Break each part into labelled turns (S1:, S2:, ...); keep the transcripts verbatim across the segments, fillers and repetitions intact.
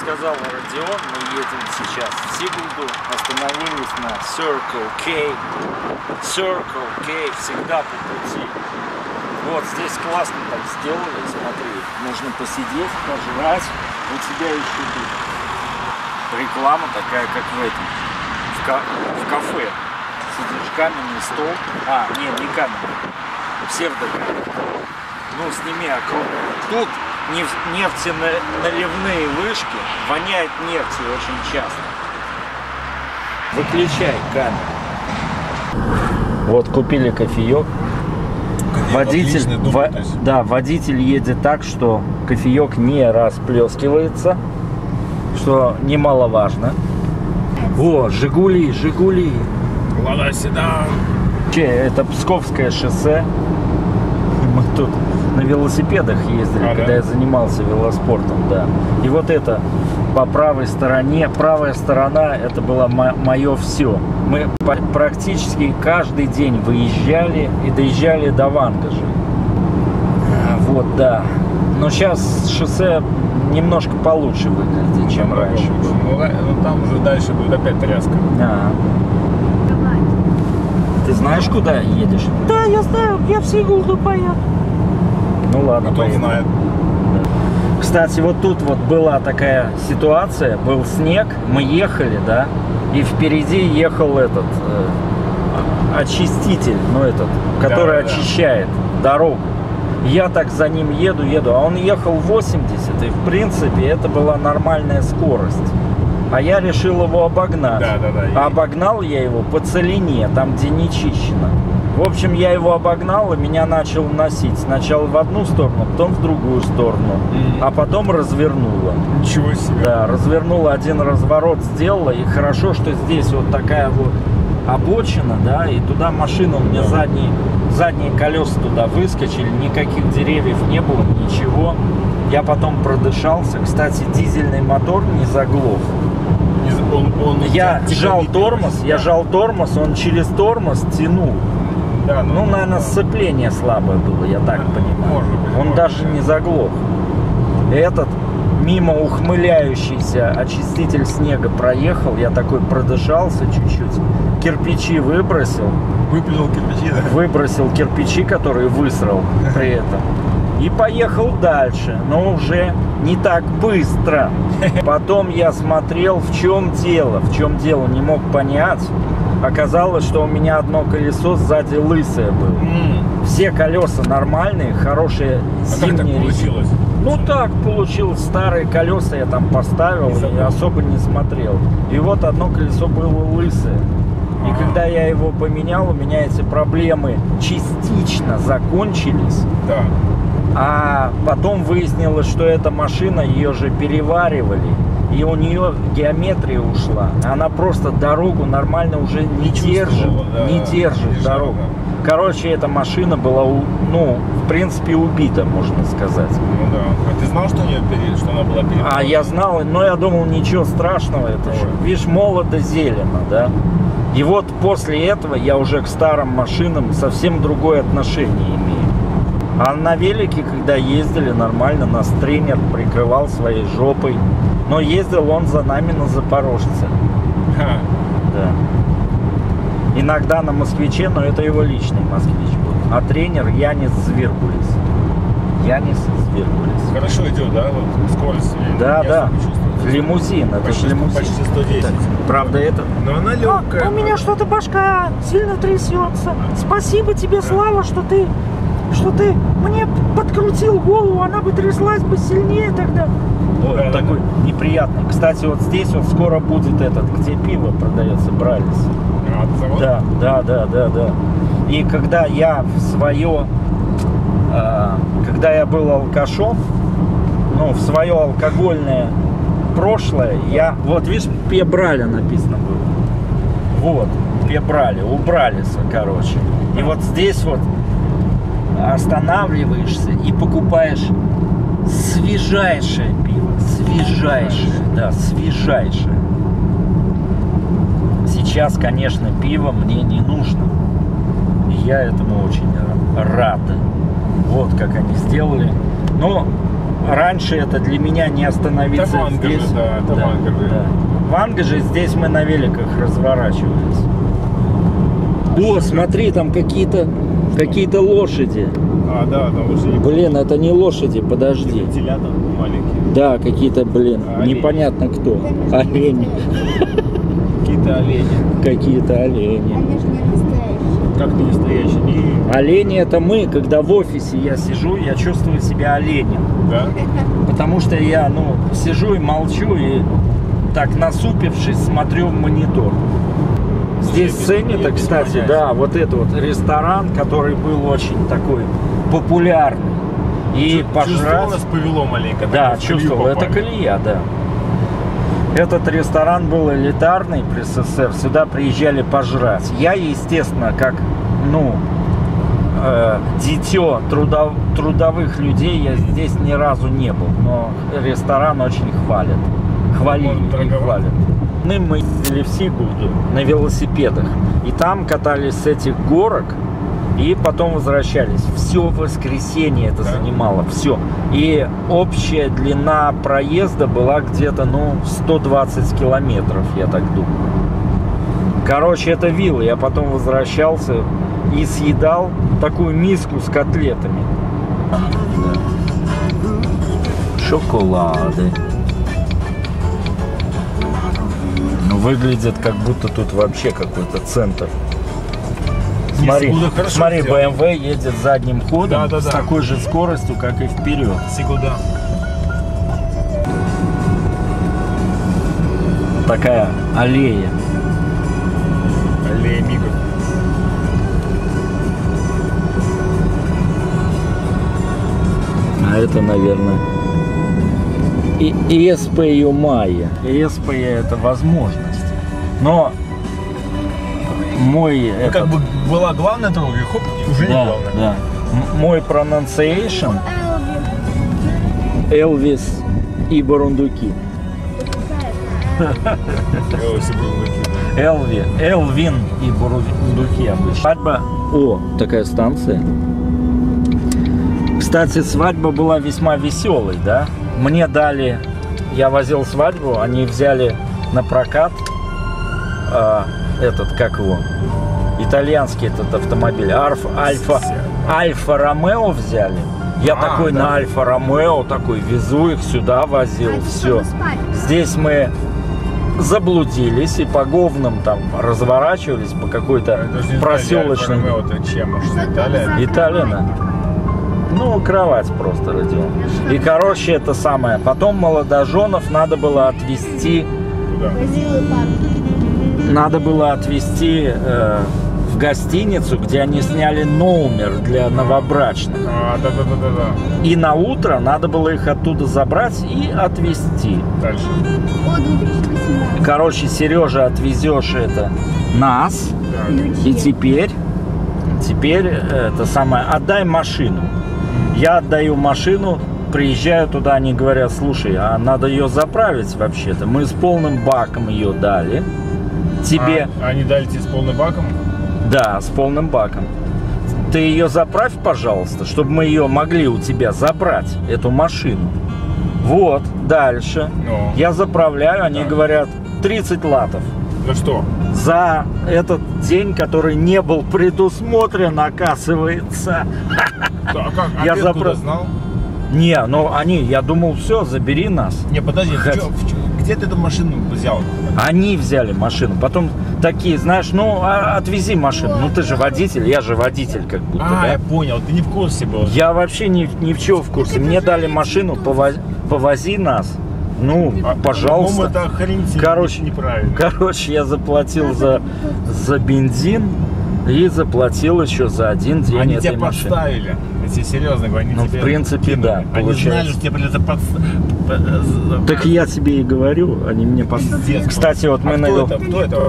S1: сказал Родион, мы едем сейчас в Сигулду, остановились на Circle K. Circle K всегда по пути. Вот здесь классно так сделали, смотри, можно посидеть, пожрать. У тебя еще тут реклама такая, как в этом, в, ка в кафе. Сидишь, каменный стол, а, не, не каменный, псевдокаменный. Ну, сними округ. Тут нефтеналивные вышки, воняет нефтью очень часто. Выключай камеру. Вот купили кофеек. Водитель, во, да, водитель едет так, что кофеек не расплескивается, что немаловажно. О, Жигули, Жигули.
S2: Лада седан.
S1: Это Псковское шоссе. Мы тут на велосипедах ездили, а, когда да? я занимался велоспортом, да. И вот это по правой стороне, правая сторона, это было мое все. Мы практически каждый день выезжали и доезжали до Вангажа. Вот, да. Но сейчас шоссе немножко получше выглядит, чем раньше.
S2: Ну, ну там уже дальше будет опять тряска.
S1: А. Ты знаешь, куда едешь?
S3: Да, я знаю, я в Сигулду поеду.
S1: Ну ладно,
S2: кто знает.
S1: Кстати, вот тут вот была такая ситуация, был снег, мы ехали, да, и впереди ехал этот э, очиститель, ну этот, который да, очищает да. дорогу. Я так за ним еду, еду, а он ехал восемьдесят, и в принципе это была нормальная скорость. А я решил его обогнать.
S2: Да, да, да.
S1: А обогнал я его по целине, там где не чищено. В общем, я его обогнал, и меня начал носить. Сначала в одну сторону, потом в другую сторону. Mm-hmm. А потом развернуло.
S2: Ничего себе.
S1: Да, развернуло, один разворот сделала. И хорошо, что здесь вот такая вот обочина, да, и туда машина, у меня да. задние, задние колеса туда выскочили. Никаких деревьев не было, ничего. Я потом продышался. Кстати, дизельный мотор не заглох.
S2: Он, он
S1: я жал тормоз, да. я жал тормоз, он через тормоз тянул.
S2: Да, ну,
S1: ну, наверное, сцепление слабое было, я так да, понимаю.
S2: Может быть,
S1: он
S2: может
S1: даже
S2: быть.
S1: не заглох. Этот мимо ухмыляющийся очиститель снега проехал, я такой продышался чуть-чуть, кирпичи выбросил.
S2: Выплюнул кирпичи, да?
S1: Выбросил кирпичи, которые высрал при этом. И поехал дальше, но уже не так быстро. Потом я смотрел, в чем дело, в чем дело, не мог понять. Оказалось, что у меня одно колесо сзади лысое было. Mm. Все колеса нормальные, хорошие,
S2: а
S1: зимние.
S2: Как так получилось?
S1: Ну так получилось, старые колеса я там поставил и особо не смотрел. И вот одно колесо было лысое. И ага. когда я его поменял, у меня эти проблемы частично закончились.
S2: Да.
S1: А потом выяснилось, что эта машина, ее же переваривали. И у нее геометрия ушла. Она просто дорогу нормально уже не, не держит. Да, не держит не дорогу. Да. Короче, эта машина была, ну, в принципе, убита, можно сказать. Ну
S2: да. А ты знал, что, у нее пере... что она была переварена?
S1: А я знал, но я думал, ничего страшного. Это же, видишь, молодо зелено, да? И вот после этого я уже к старым машинам совсем другое отношение имею. А на велике, когда ездили нормально, нас тренер прикрывал своей жопой. Но ездил он за нами на Запорожце.
S2: Ха.
S1: Да. Иногда на Москвиче, но это его личный москвич был. А тренер Янис Звиргулис. Янис Звиргулис.
S2: Хорошо идет, да? Вот скорость.
S1: Да, да. Лимузин. Это
S2: почти,
S1: лимузин.
S2: Почти сто десять.
S1: Так, правда это?
S2: Но она легкая.
S3: А, у меня что-то башка сильно трясется. Спасибо тебе, Слава, что ты... что ты мне подкрутил голову, она бы тряслась бы сильнее тогда.
S1: Вот да, такой да. неприятный. Кстати, вот здесь вот скоро будет этот, где пиво продается, Бралис.
S2: А,
S1: да, да, да, да, да. И когда я в свое, э, когда я был алкашом, ну, в свое алкогольное прошлое, я, вот видишь, Пебраля написано было. Вот, Пебраля, у Бралиса, короче. И вот здесь вот останавливаешься и покупаешь свежайшее пиво. Свежайшее, да, свежайшее. Сейчас, конечно, пиво мне не нужно. И я этому очень рад. Вот как они сделали. Но раньше это для меня не остановиться
S2: Это в Ангарже,
S1: здесь.
S2: да, это в Ангарже.
S1: да. В Ангарже здесь мы на великах разворачивались. О, смотри, там какие-то какие-то лошади.
S2: А, да, там уже не
S1: Блин, это не лошади, подожди.
S2: телята маленькие.
S1: Да, какие-то, блин,
S2: Олени.
S1: непонятно кто. Олени.
S2: Какие-то олени.
S1: Какие-то олени.
S4: Они же не настоящие.
S2: Как не настоящие? Не...
S1: Олени это мы, когда в офисе я сижу, я чувствую себя оленем.
S2: Да?
S1: Потому что я, ну, сижу и молчу, и так насупившись смотрю в монитор. Здесь
S2: Без-
S1: ценят,
S2: без
S1: кстати,
S2: понятия.
S1: да, вот это вот ресторан, который был очень такой популярный. И
S2: Чувствовал,
S1: пожрать...
S2: нас повело маленько.
S1: Да,
S2: так, в колею
S1: чувствовал, это
S2: попали.
S1: колея, да. Этот ресторан был элитарный при СССР, сюда приезжали пожрать. Я, естественно, как, ну, э, дитё трудов, трудовых людей, я здесь ни разу не был, но ресторан очень хвалят. Хвалили
S2: Он
S1: и
S2: дороговат?
S1: хвалят. Мы ездили в Сигулду на велосипедах, и там катались с этих горок, и потом возвращались. Все воскресенье это
S2: Да.
S1: занимало, все. И общая длина проезда была где-то, ну, сто двадцать километров, я так думаю. Короче, это вилла. Я потом возвращался и съедал такую миску с котлетами. Шоколады. Ну, выглядит, как будто тут вообще какой-то центр. Смотри,
S2: Сигулда хорошо
S1: смотри,
S2: сделано.
S1: бэ эм вэ едет задним ходом
S2: Да, да,
S1: с
S2: да.
S1: такой же скоростью, как и вперед.
S2: Сигулда.
S1: Такая аллея.
S2: Аллея мигов.
S1: А это, наверное, и ИСП Майя. ИСП это возможность. Но мой
S2: Ну,
S1: этот,
S2: как бы была главная дорога, и хоп, и уже не
S1: да,
S2: главная.
S1: да. М- мой pronunciation
S4: Элви.
S1: Элвис и Бурундуки.
S2: Велоси бурундуки.
S1: Элви, Элвин и Бурундуки обычно. Свадьба. О, такая станция. Кстати, свадьба была весьма веселой, да? Мне дали, я возил свадьбу, они взяли на прокат а, этот, как его, итальянский этот автомобиль, Арф, Альфа, Альфа Ромео взяли. Я
S2: А,
S1: такой
S2: да.
S1: на Альфа Ромео, такой везу их сюда, возил, все. Здесь мы заблудились и по говнам там разворачивались по какой-то проселочной.
S2: Это чем? Может, Италия?
S1: Италия, да. Ну, кровать просто, Родион. И, короче, это самое. Потом молодоженов надо было отвезти,
S2: Куда?
S4: Красивый парк.
S1: надо было отвезти э, в гостиницу, где они сняли номер для новобрачных.
S2: А, да-да-да-да-да.
S1: И на утро надо было их оттуда забрать и отвезти.
S2: Дальше.
S4: О, две тысячи восемнадцать.
S1: Короче, Сережа, отвезешь это нас.
S2: Так.
S1: И теперь, теперь это самое, отдай машину. Я отдаю машину, приезжаю туда, они говорят, слушай, а надо ее заправить вообще-то. Мы с полным баком ее дали. Тебе,
S2: А, они дали тебе с полным баком?
S1: да, с полным баком. Ты ее заправь, пожалуйста, чтобы мы ее могли у тебя забрать, эту машину. Вот, дальше.
S2: Ну.
S1: Я заправляю, они
S2: Так.
S1: говорят, тридцать латов.
S2: За что?
S1: За этот день, который не был предусмотрен, оказывается.
S2: Да, а как? А
S1: Я
S2: ты
S1: запра-
S2: откуда знал?
S1: Не, ну они, я думал, все, забери нас.
S2: Не, подожди, в
S1: Хат-
S2: чё- в чё- где ты эту машину взял?
S1: Они взяли машину. Потом такие, знаешь, ну а- отвези машину. Ну ты же водитель, я же водитель как будто,
S2: А,
S1: да?
S2: я понял, ты не в курсе был.
S1: Я вообще ни, ни в чем в курсе. Мне дали машину, пово- повози нас. Ну,
S2: А,
S1: пожалуйста.
S2: по-моему, это охренительно
S1: Короче,
S2: неправильно.
S1: Короче, я заплатил за, за бензин и заплатил еще за один день
S2: Они
S1: этой
S2: тебя
S1: машины.
S2: подставили. Я тебе серьезно говорю, они
S1: Ну,
S2: тебе
S1: в принципе,
S2: кинули.
S1: да,
S2: Они
S1: получается.
S2: знали, что тебе придется подставить.
S1: Так я тебе и говорю, они мне поставили.
S2: Пиздец.
S1: Кстати, вот мы
S2: а
S1: на
S2: кто
S1: вел-
S2: это? Кто это?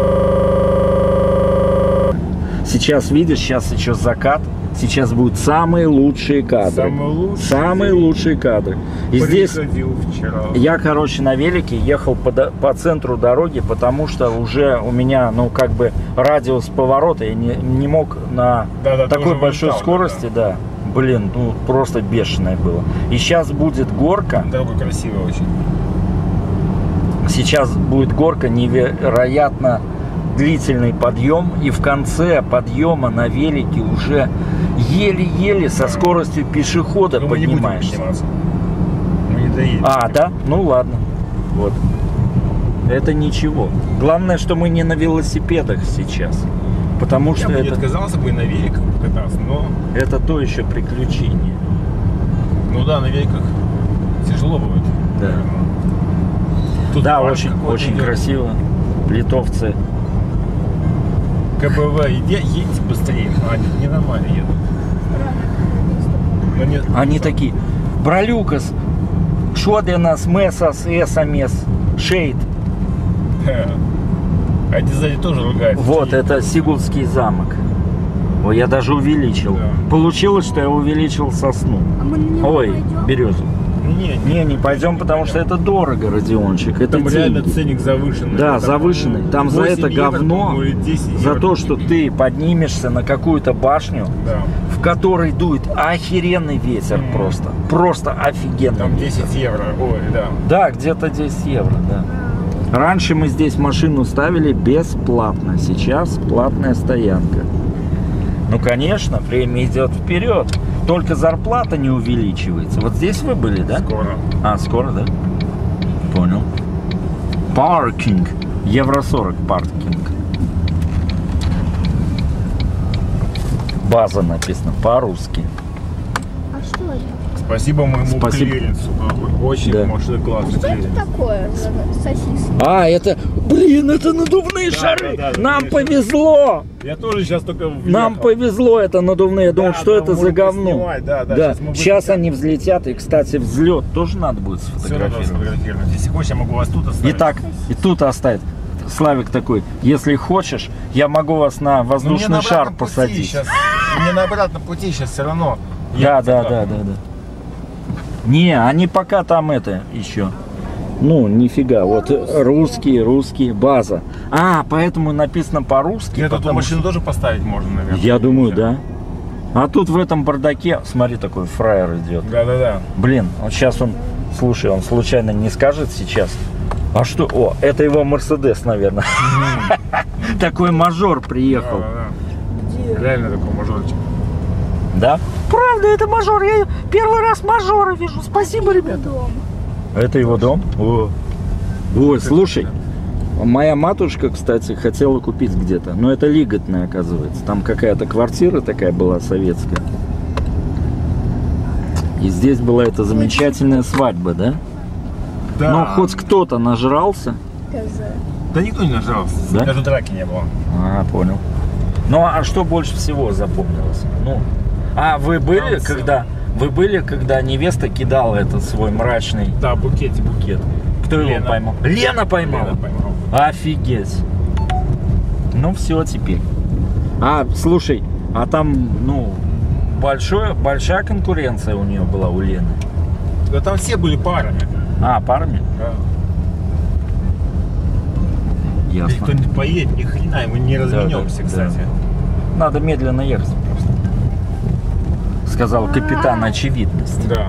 S1: Сейчас видишь, сейчас еще закат. Сейчас будут самые лучшие кадры.
S2: Самые лучшие.
S1: Самые лучшие кадры. И здесь
S2: Приходил вчера.
S1: я, короче, на велике ехал по, до- по центру дороги, потому что уже у меня, ну, как бы радиус поворота, я не, не мог на
S2: Да-да, ты
S1: такой
S2: уже
S1: большой
S2: вылетал,
S1: скорости, да, блин, ну просто бешеное было. И сейчас будет горка.
S2: Дорога красивая очень.
S1: Сейчас будет горка, невероятно длительный подъем. И в конце подъема на велике уже еле-еле со скоростью пешехода
S2: Но мы не будем
S1: поднимаешься.
S2: подниматься. Мы не доедем.
S1: А, да? Ну ладно. Вот. Это ничего. Главное, что мы не на велосипедах сейчас. Потому
S2: Я
S1: что
S2: бы не
S1: это,
S2: отказался бы и на великах кататься, но...
S1: это то еще приключение.
S2: Ну да, на великах тяжело будет.
S1: Да.
S2: Тут
S1: Да,
S2: парк
S1: очень,
S2: какой-то
S1: очень
S2: идет.
S1: красиво. Литовцы.
S2: КБВ, иди, едьте быстрее. А, они ненормально едут. Но нет,
S1: Они такие, Бралюкас, что для нас месас, эсамес, шейд.
S2: А эти сзади тоже ругаются.
S1: Вот, это Сигулдский замок. Ой, я даже увеличил.
S2: Да.
S1: Получилось, что я увеличил сосну.
S4: А мы на него
S1: Ой,
S4: пойдем?
S1: березу.
S2: Не, не,
S1: Не, не пойдем, потому что это дорого, Родиончик. Это
S2: там реально
S1: деньги.
S2: ценник завышенный.
S1: Да,
S2: Там
S1: завышенный. Там за
S2: восемь
S1: это
S2: евро,
S1: говно,
S2: по-моему, или десять
S1: за
S2: евро.
S1: то, что ты поднимешься на какую-то башню,
S2: Да.
S1: в которой дует охеренный ветер
S2: Мгм.
S1: просто. Просто офигенный
S2: Там
S1: ветер.
S2: десять евро. Ой, да.
S1: Да, где-то десять евро, да. Раньше мы здесь машину ставили бесплатно, сейчас платная стоянка. Ну, конечно, время идет вперед. Только зарплата не увеличивается. Вот здесь вы были, да?
S2: Скоро.
S1: А, скоро, да? Понял. Паркинг. Евро сорок паркинг. База написано по-русски.
S4: А что это?
S2: Спасибо моему
S1: Спасибо.
S2: клиренсу. Очень
S1: Да.
S2: машина классный
S4: Что это
S2: клиренс.
S4: такое за сосиски?
S1: А, это... Блин, это надувные
S2: Да,
S1: шары!
S2: да, да,
S1: Нам
S2: конечно.
S1: повезло!
S2: Я тоже сейчас только
S1: Нам
S2: въехал.
S1: повезло, это надувные. Я думал,
S2: Да,
S1: что
S2: да,
S1: это за
S2: можно
S1: говно.
S2: поснимать, да, да,
S1: Да.
S2: щас мы
S1: Сейчас
S2: будем-
S1: они взлетят. И, кстати, взлет тоже надо будет
S2: Все надо
S1: сфотографировать.
S2: сфотографировать. Если хочешь, я могу вас тут оставить.
S1: Итак, и тут оставить. Славик такой, если хочешь, я могу вас на
S2: Ну, мне
S1: воздушный
S2: на
S1: шар
S2: обратном пути
S1: посадить.
S2: Щас, мне на обратном пути сейчас все равно.
S1: Да,
S2: ехать
S1: да,
S2: обратно.
S1: да, да, да. Не, они пока там это еще. Ну, нифига. Вот э, русские, русские, база. А, поэтому написано по-русски.
S2: Где-то эту
S1: потому
S2: машину
S1: что-
S2: тоже поставить можно, наверное.
S1: Я думаю, да. А тут в этом бардаке, смотри, такой фраер идет.
S2: Да, да, да.
S1: Блин, вот сейчас он, слушай, он случайно не скажет сейчас. А что? О, это его Мерседес, наверное. Такой мажор приехал.
S2: Реально такой мажорчик.
S1: Да?
S3: Правда, это мажор. Я первый раз мажора вижу. Спасибо, ребята.
S4: Дом.
S1: Это его дом? О. Ой, слушай, моя матушка, кстати, хотела купить где-то, но это лиготная, оказывается. Там какая-то квартира такая была советская. И здесь была эта замечательная свадьба, да?
S2: Да.
S1: Ну, хоть кто-то нажрался.
S4: Коза.
S2: Да никто не нажрался.
S1: Да?
S2: Даже драки не было.
S1: А, понял. Ну, а что больше всего запомнилось? Ну, а вы были,
S2: Танцы.
S1: когда вы были, когда невеста кидала этот свой мрачный
S2: Да, букетик.
S1: букет? Кто его
S2: Лена.
S1: поймал? Лена поймала.
S2: Лена поймал.
S1: Офигеть. Ну все теперь. А, слушай, а там, ну, большое, большая конкуренция у нее была, у Лены.
S2: Да там все были парами.
S1: А, парами?
S2: Да.
S1: Ясно.
S2: Никто не поедет, ни хрена, мы не развернемся,
S1: да,
S2: кстати.
S1: Надо медленно ехать просто. Сказал капитан очевидность.
S2: Да.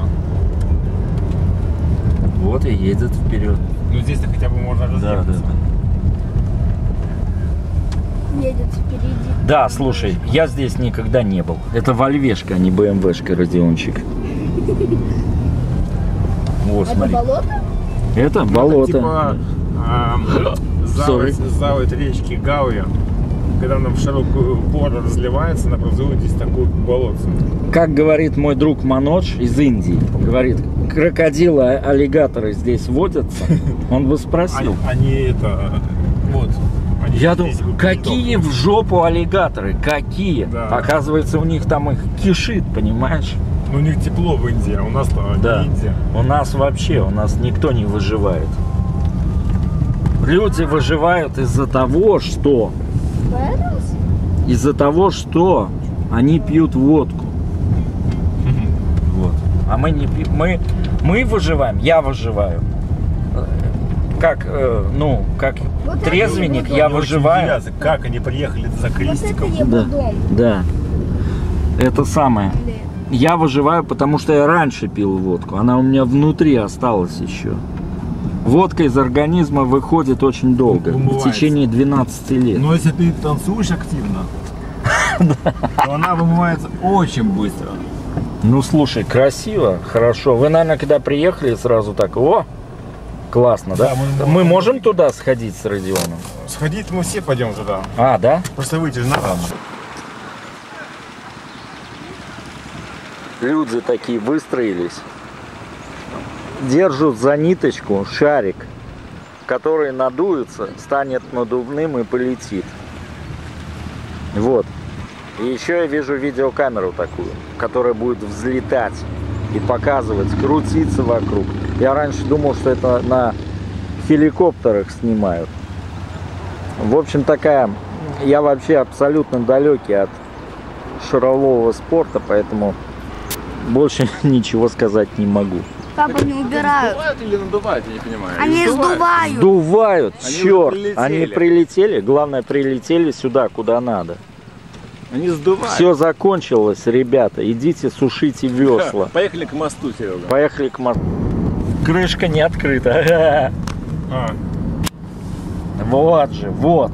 S1: Вот и едет вперед.
S2: Ну здесь-то хотя бы можно
S1: Да, да,
S2: разъехаться.
S1: да.
S4: Едет впереди.
S1: Да, слушай, я здесь никогда не был. Это Вольвешка, а не БМВшка, Родиончик. Вот,
S4: Это
S1: смотри.
S4: болото?
S1: Это болото.
S2: Типа эм, заводь,
S1: Sorry.
S2: заводь речки Гауя. Когда она в широкую пору разливается, она образует здесь такую болотце.
S1: Как говорит мой друг Манодж из Индии, говорит, крокодилы, а- аллигаторы здесь водятся. Он бы спросил.
S2: Они, они это... Вот. Они
S1: Я
S2: здесь
S1: думаю,
S2: вот
S1: какие
S2: приток.
S1: в жопу аллигаторы? Какие?
S2: Да.
S1: Оказывается, у них там их кишит, понимаешь?
S2: Ну, у них тепло в Индии, а у нас-то
S1: Да.
S2: не Индия.
S1: У нас вообще, у нас никто не выживает. Люди выживают из-за того, что...
S4: Вэрос?
S1: Из-за того, что они пьют водку. Вот. А мы не пьем. Мы, мы выживаем, я выживаю. Э, Как, э, ну, как
S4: Вот это
S1: трезвенник,
S4: его
S1: я
S2: Мне очень
S1: выживаю.
S2: удивляется, как они приехали за
S4: Вот это
S2: крестиком.
S4: его
S1: Да.
S4: дом.
S1: Да. Это самое.
S4: Или-
S1: Я выживаю, потому что я раньше пил водку. Она у меня внутри осталась еще. Водка из организма выходит очень долго. В течение двенадцати лет.
S2: Но если ты танцуешь активно, то она вымывается очень быстро.
S1: Ну слушай, красиво, хорошо. Вы, наверное, когда приехали, сразу так, о, классно, да?
S2: Да, мы-
S1: Мы можем туда сходить с Родионом?
S2: Сходить мы все пойдем туда.
S1: А, да?
S2: Просто выйти же надо.
S1: Люди такие выстроились. Держат за ниточку шарик, который надуется, станет надувным и полетит. Вот. И еще я вижу видеокамеру такую, которая будет взлетать и показывать, крутиться вокруг. Я раньше думал, что это на хеликоптерах снимают. В общем, такая... Я вообще абсолютно далекий от шарового спорта, поэтому больше ничего сказать не могу.
S4: Папа, не убирают.
S2: Сдувают или надувают, я не понимаю.
S4: Они сдувают.
S1: Сдувают,
S2: Они
S1: черт!
S2: прилетели.
S1: Они прилетели, главное, прилетели сюда, куда надо.
S2: Они сдувают.
S1: Все закончилось, ребята. Идите сушите весла.
S2: Поехали к мосту, Серега.
S1: Поехали к мосту. Крышка не открыта.
S2: А,
S1: Вот же, вот.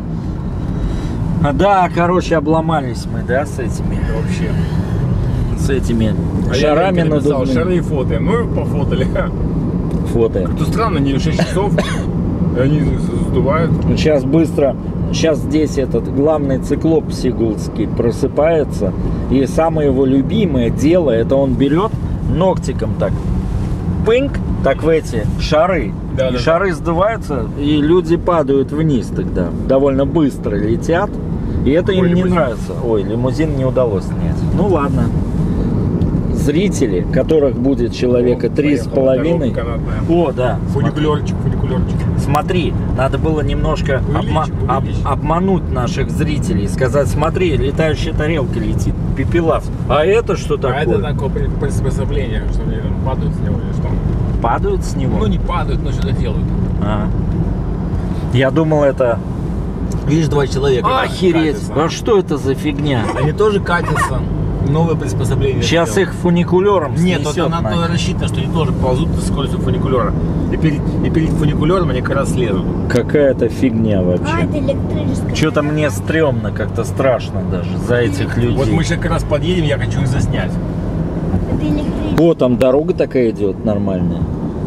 S1: Да, короче, обломались мы, да, с этими,
S2: вообще.
S1: с этими
S2: А я
S1: шарами
S2: Ленке написал,
S1: надувными.
S2: шары и фото. Ну и пофотали.
S1: Фото.
S2: Это странно, не шесть часов. И они сдувают.
S1: Сейчас быстро, сейчас здесь этот главный циклоп сигулский просыпается. И самое его любимое дело, это он берет ногтиком так, пынк, так в эти шары.
S2: Да,
S1: и
S2: да,
S1: шары сдуваются, и люди падают вниз тогда. Довольно быстро летят. И это
S2: Ой,
S1: им не
S2: лимузин.
S1: нравится. Ой, лимузин не удалось снять. Ну ладно. Зрители, которых будет человека
S2: О,
S1: три с
S2: поехала,
S1: половиной.
S2: дорога канатная.
S1: О, да.
S2: Фуникулерчик, фуникулерчик.
S1: Смотри, надо было немножко
S2: Увеличь,
S1: обма- об-
S2: увеличь.
S1: обмануть наших зрителей, сказать, смотри, летающая тарелка летит, пепелас. А это что
S2: А
S1: такое?
S2: это такое при- приспособление, что они там падают с него или что?
S1: Падают с него?
S2: Ну не падают, но что-то делают.
S1: А. Я думал, это...
S2: Видишь, два человека.
S1: Охереть, а что это за фигня?
S2: Они тоже катятся. Новое приспособление.
S1: Сейчас
S2: сделал.
S1: их фуникулером
S2: Нет,
S1: снесет
S2: это на то
S1: нахер.
S2: рассчитано, что они тоже ползут со скоростью фуникулера. И перед, и перед фуникулером они как раз слезут.
S1: Какая-то фигня
S4: А,
S1: вообще.
S4: это электрическая.
S1: Что-то мне стрёмно, как-то страшно даже за этих людей.
S2: Вот мы сейчас как раз подъедем, я хочу их заснять.
S4: Это электрическая.
S1: О, там дорога такая идет нормальная.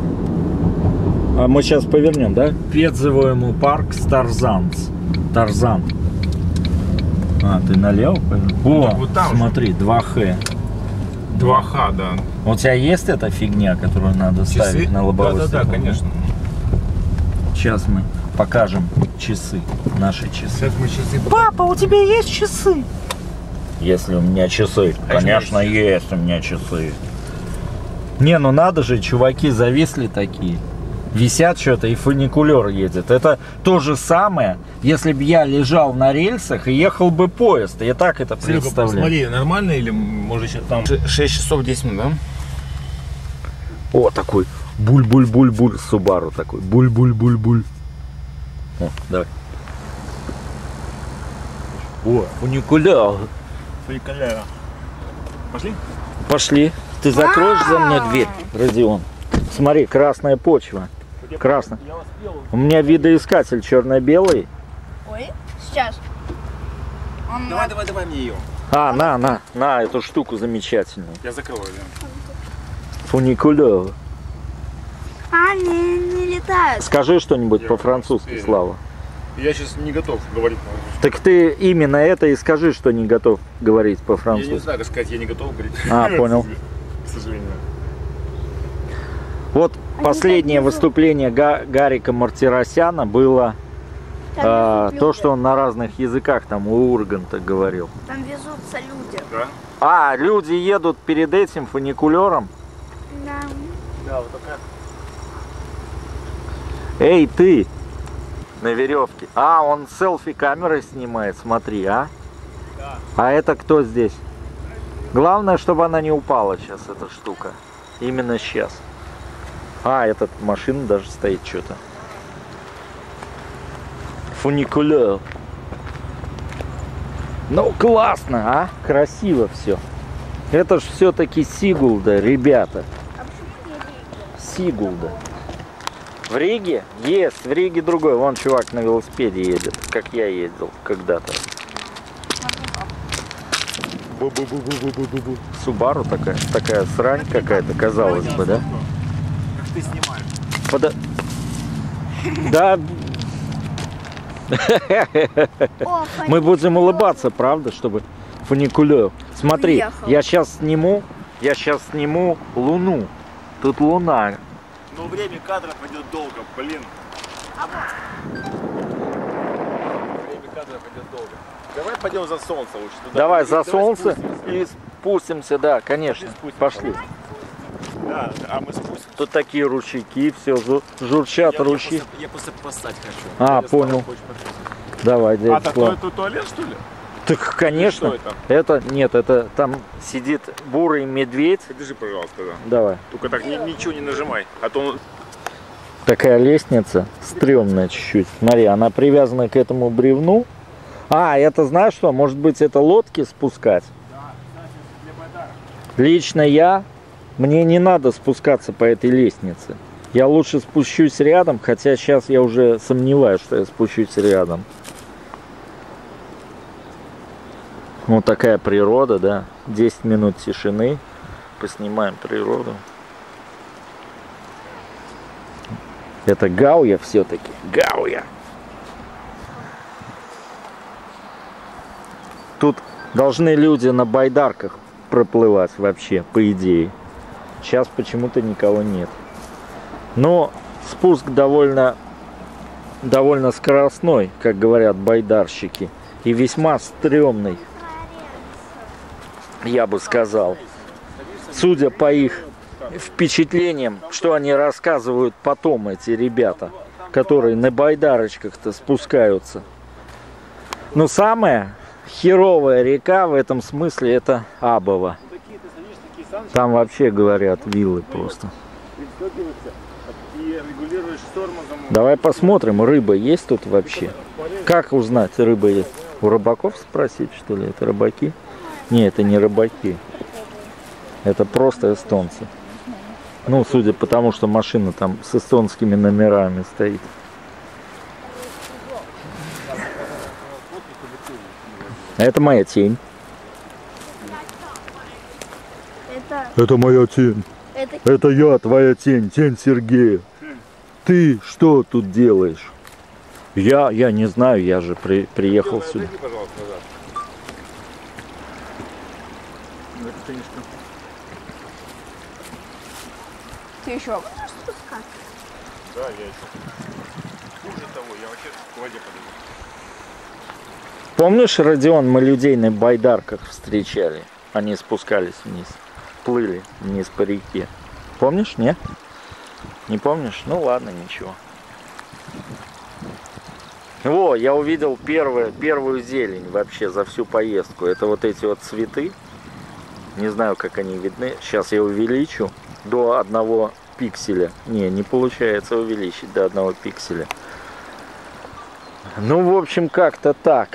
S1: А мы сейчас повернем, да? Педзево ему парк Тарзанс. Тарзан. А, ты налево повернул? О,
S2: так вот там же.
S1: смотри, два ха.
S2: два ха, да.
S1: У тебя есть эта фигня, которую надо ставить на лобовой
S2: Да, да, да,
S1: стекло?
S2: конечно.
S1: Сейчас мы покажем часы, наши часы.
S2: Сейчас мы часы.
S3: Папа, у тебя есть часы?
S1: Если у меня часы.
S2: А еще
S1: Конечно,
S2: есть.
S1: есть у меня часы. Не, ну надо же, чуваки зависли такие. Висят что-то и фуникулер едет. Это то же самое, если бы я лежал на рельсах и ехал бы поезд. Я так это
S2: Серега,
S1: представляю.
S2: посмотри, нормально или может сейчас там шесть часов десять минут, да?
S1: О, такой буль-буль-буль-буль Субару такой. Буль-буль-буль-буль. О, давай. О, фуникулер.
S2: Приколяю. Пошли?
S1: Пошли. Ты закроешь за мной дверь, Родион? Смотри, красная почва. Красная.
S2: Я успел.
S1: У меня видоискатель черно-белый.
S4: Ой, сейчас. Он
S2: Давай, давай, давай мне ее.
S1: А, на, на, на эту штуку замечательную.
S2: Я закрою ее.
S1: Фуникулер.
S4: А, не, не летают.
S1: Скажи что-нибудь
S2: Я
S1: по-французски,
S2: успею.
S1: Слава.
S2: Я сейчас не готов говорить.
S1: Так ты именно это и скажи, что не готов говорить
S2: Я не
S1: по-французски.
S2: знаю, как сказать, я не готов говорить.
S1: А, понял.
S2: К сожалению.
S1: Вот последнее
S4: так не
S1: выступление Га- Гарика Мартиросяна было
S4: Там,
S1: а,
S4: везут
S1: то,
S4: люди.
S1: что он на разных языках там у Урганта говорил.
S4: Там везутся люди.
S2: Да?
S1: А, люди едут перед этим фуникулером.
S4: Да.
S2: Да, вот такая.
S1: Эй, ты! На веревке. А, он селфи камерой снимает, смотри, а?
S2: Да.
S1: А это кто здесь? Главное, чтобы она не упала сейчас, эта штука. Именно сейчас. А, эта машина даже стоит что-то. Фуникулер. Ну, классно, а? Красиво все. Это ж все-таки Сигулда, ребята.
S4: А почему не Рига?
S1: Сигулда. В Риге? Есть, в Риге другой. Вон чувак на велосипеде едет, как я ездил когда-то. Субару такая, такая срань какая-то, казалось бы, да?
S2: Как ты снимаешь?
S1: Пода... Да.
S4: О,
S1: Мы будем улыбаться, правда, чтобы фуникулер. Смотри,
S4: Уехал.
S1: я сейчас сниму, я сейчас сниму Луну. Тут Луна.
S2: Но время кадра пойдет долго, блин. Время кадра пойдет долго. Давай пойдем за солнце лучше. Туда.
S1: Давай за солнце
S2: спустимся.
S1: и спустимся, да, конечно. Пошли.
S2: Да, а мы спустимся.
S1: Тут такие ручейки, все, журчат
S2: Я,
S1: ручьи.
S2: я, просто, я просто поссать хочу.
S1: А,
S2: Я
S1: понял.
S2: стал, хочешь пописать.
S1: Давай,
S2: А,
S1: дядя
S2: так
S1: Слав.
S2: это туалет, что ли?
S1: Так, конечно.
S2: Что это?
S1: Это, нет, это там сидит бурый медведь.
S2: Держи, пожалуйста, да.
S1: Давай.
S2: Только так ни- ничего не нажимай, а то он...
S1: Такая лестница, стрёмная чуть-чуть. Смотри, она привязана к этому бревну. А, это знаешь что? Может быть, это лодки спускать? Лично я, мне не надо спускаться по этой лестнице. Я лучше спущусь рядом, хотя сейчас я уже сомневаюсь, что я спущусь рядом. Вот такая природа, да. десять минут тишины. Поснимаем природу. Это Гауя все-таки. Гауя. Тут должны люди на байдарках проплывать вообще, по идее. Сейчас почему-то никого нет. Но спуск довольно, довольно скоростной, как говорят байдарщики. И весьма стрёмный, я бы сказал. Судя по их впечатлениям, что они рассказывают потом, эти ребята, которые на байдарочках-то спускаются. Но самая херовая река в этом смысле — это Абова. Там вообще, говорят, виллы просто. Давай посмотрим, рыба есть тут вообще. Как узнать, рыба есть? У рыбаков спросить, что ли? Это рыбаки? Не, это не рыбаки. Это просто эстонцы. Ну, судя по тому, что машина там с эстонскими номерами стоит. А это моя тень.
S4: Это,
S1: Это моя тень.
S4: это
S1: Это я, твоя тень, тень Сергея. Ты что тут делаешь? Я, я не знаю, я же при, приехал сюда.
S2: Отойди, пожалуйста, назад.
S4: ты еще будешь спускаться?
S2: Да, я еще. Хуже того, я вообще к воде подойду.
S1: Помнишь, Родион, мы людей на байдарках встречали? Они спускались вниз, плыли вниз по реке. Помнишь, не? Не помнишь? Ну ладно, ничего. О, я увидел первую, первую зелень вообще за всю поездку. Это вот эти вот цветы. Не знаю, как они видны. Сейчас я увеличу до одного пикселя. Не, не получается увеличить до одного пикселя. Ну, в общем, как-то так.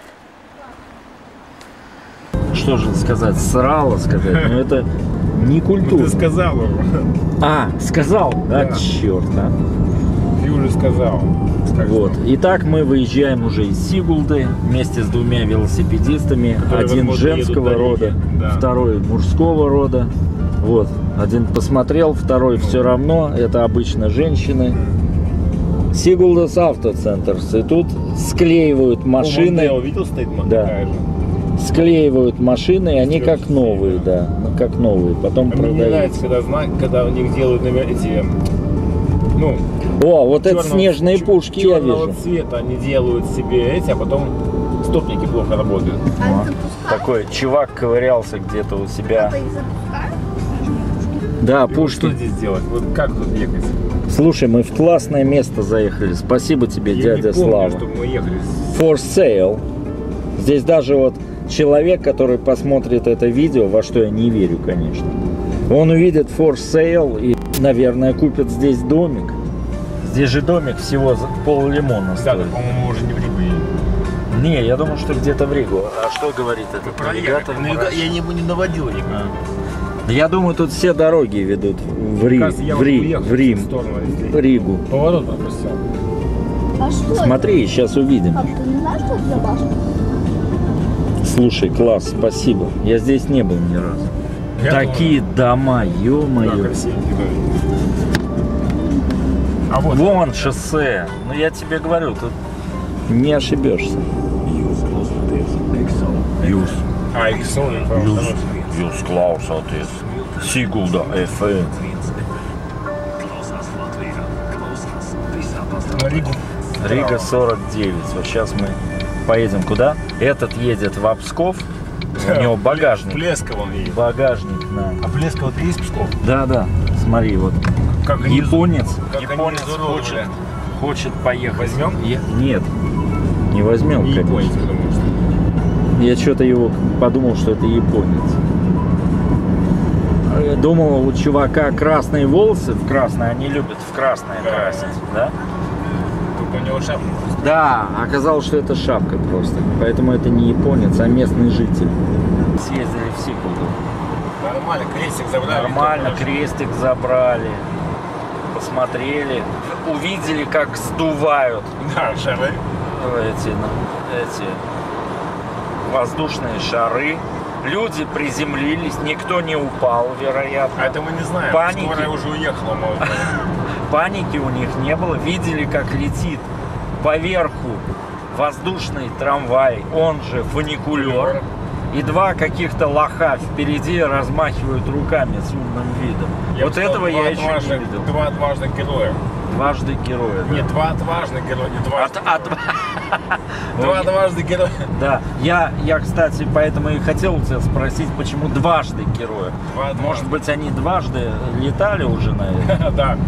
S1: Что же сказать? Срало сказать. Но это не культура.
S2: Ты сказал его.
S1: А, сказал?
S2: Да.
S1: А, черт, а.
S2: Ты уже сказал. Так
S1: Вот.
S2: что?
S1: Итак, мы выезжаем уже из Сигулды вместе с двумя велосипедистами.
S2: Которые,
S1: Один
S2: возможно, едут
S1: женского
S2: до Риги.
S1: рода,
S2: Да.
S1: второй мужского рода. Вот. Один посмотрел, второй все равно. Это обычно женщины. Сигулдас Автоцентрс. И тут склеивают машины.
S2: Мондео, видел, стоит
S1: Да.
S2: такая же.
S1: Склеивают машины, и они как новые, да. Ну, как новые. Потом
S2: А мне не
S1: продают.
S2: нравится, когда, зна- когда у них делают наверное, эти, ну,
S1: О, вот это
S2: черного-
S1: снежные
S2: чер-
S1: пушки я
S2: черного
S1: вижу.
S2: цвета они делают себе эти, а потом стопники плохо работают.
S4: А
S1: О,
S4: их запускают?
S1: такой чувак ковырялся где-то у себя.
S4: Это их запускают?
S1: Да,
S2: И вот
S1: пушки.
S2: что здесь делать? Вот как тут ехать?
S1: Слушай, мы в классное место заехали. Спасибо тебе,
S2: Я
S1: дядя
S2: не помню,
S1: Слава.
S2: чтобы мы ехали.
S1: For sale. Здесь даже вот человек, который посмотрит это видео, во что я не верю, конечно, он увидит for sale и, наверное, купит здесь домик. Здесь же домик всего за пол лимона
S2: Да,
S1: стоит.
S2: так, по-моему, уже не в Ригу едем.
S1: Не, я думаю, что где-то в Ригу. А что говорит этот
S2: Проехали.
S1: навигатор?
S2: Навига- Я не, не наводил Ригу.
S1: А. Да я думаю, тут все дороги ведут в, Ри...
S2: Кажется, я
S1: в,
S2: уже
S1: Ри...
S2: уехал
S1: в Рим,
S2: в сторону, если-
S1: в Ригу.
S2: Поворот пропустил.
S4: А что это?
S1: Смотри, сейчас увидим.
S4: Пап, ты не знаешь, что это за башня?
S1: Слушай, класс, спасибо. Я здесь не был ни разу.
S2: Я
S1: Такие дома,
S2: Да,
S1: ё-моё.
S2: красивенький домик. А вот.
S1: Вон шоссе. Ну я тебе говорю, тут не ошибешься. Юс.
S2: А, Иксол, я понял,
S1: Юс.
S2: хороший.
S1: Юс Клаус, отец. Сигулда, эф эн.
S2: На Ригу.
S1: Рига сорок девять. Вот сейчас мы поедем куда? Этот едет в Псков. У него багажник.
S2: Плесков он едет.
S1: Багажник, да.
S2: А Плесков вот есть Псков?
S1: Да, да. Смотри, вот.
S2: Как они
S1: Японец.
S2: как они
S1: Японец
S2: изуродовали.
S1: хочет, хочет поехать.
S2: Возьмем?
S1: Я- Нет. Не возьмем,
S2: Не
S1: конечно.
S2: японец, потому что.
S1: Я что-то его подумал, что это японец. Я думал, у чувака красные волосы в красное, они любят в красное
S2: Да.
S1: красить, да?
S2: Тут у него шапка просто.
S1: Да, оказалось, что это шапка просто. Поэтому это не японец, а местный житель. Съездили в Сикулду.
S2: Нормально, крестик забрали.
S1: Нормально,
S2: Тоже.
S1: крестик забрали. Посмотрели. Увидели, как сдувают
S2: Да, шары.
S1: эти, ну, эти воздушные шары. Люди приземлились, никто не упал, вероятно.
S2: А это мы не знаем.
S1: Паники.
S2: Скорая уже уехала, может быть.
S1: Паники у них не было. Видели, как летит поверху воздушный трамвай, он же фуникулер. И два каких-то лоха впереди размахивают руками с умным видом.
S2: Я
S1: вот
S2: бы сказал,
S1: этого
S2: два
S1: я еще не
S2: отважных-
S1: видел.
S2: Два отважных героя.
S1: Дважды героя. да.
S2: Нет, два отважных героя. Не два.
S1: От- от-
S2: Два отважных героя.
S1: Да, я, я, кстати, поэтому и хотел у тебя спросить, почему дважды героя.
S2: Два
S1: Может
S2: отважных.
S1: быть, они дважды летали уже на это?
S2: Да.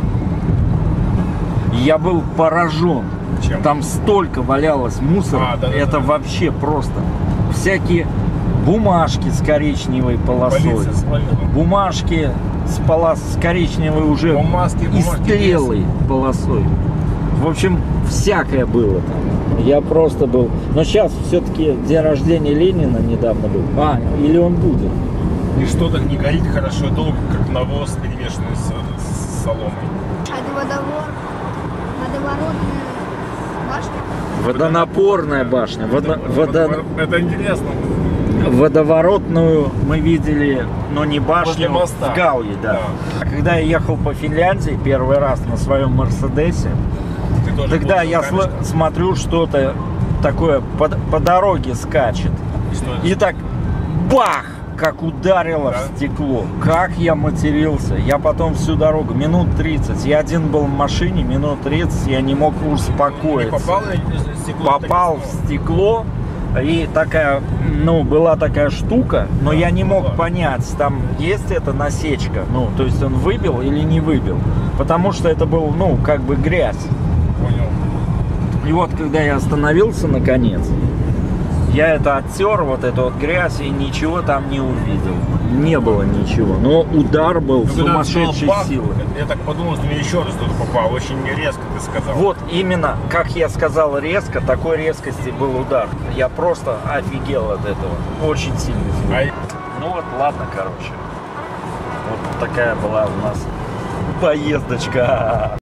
S1: И я был поражен.
S2: Чем?
S1: Там столько валялось мусора.
S2: А, да, да,
S1: это
S2: да.
S1: вообще просто. Всякие бумажки с коричневой полосой.
S2: Полиция свалила.
S1: Бумажки с, полос... с коричневой уже
S2: Бумажки,
S1: и
S2: бумажки
S1: стрелой полосой. В общем, всякое было там. Я просто был. Но сейчас все-таки день рождения Ленина недавно был. А, или он будет.
S2: И что так не горит хорошо и долго, как навоз, перемешанный с, с соломой.
S4: А это водовор, водоворотная башня?
S1: Водонапорная башня. Водо... водо-
S2: Это интересно.
S1: Водоворотную мы видели, но не башню,
S2: Возле моста.
S1: в Гауе, да. А когда я ехал по Финляндии первый раз на своем Мерседесе,
S2: Ты тоже
S1: тогда
S2: получил
S1: я
S2: камешек?
S1: сл- смотрю, что-то такое по, по дороге скачет.
S2: И что это?
S1: И так бах! Как ударило
S2: Да?
S1: в стекло. Как я матерился. Я потом всю дорогу, минут тридцать. Я один был в машине, минут тридцать, я не мог
S2: Не
S1: успокоиться.
S2: попал на стекло?
S1: Попал в стекло, и такая, ну, была такая штука, но я не мог
S2: была.
S1: понять, там есть эта насечка, ну, то есть он выбил или не выбил, потому что это был, ну, как бы грязь.
S2: Понял.
S1: И вот, когда я остановился, наконец, я это оттер, вот эту вот грязь, и ничего там не увидел. Не было ничего, но удар был
S2: Ну, когда ты
S1: сумасшедшей
S2: сказал бах,
S1: силы.
S2: Я так подумал, что мне еще раз кто-то попал. Очень резко ты сказал.
S1: Вот именно, как я сказал, резко, такой резкости был удар. Я просто офигел от этого. Очень сильный звук.
S2: А я-
S1: Ну вот, ладно, короче. Вот такая была у нас поездочка.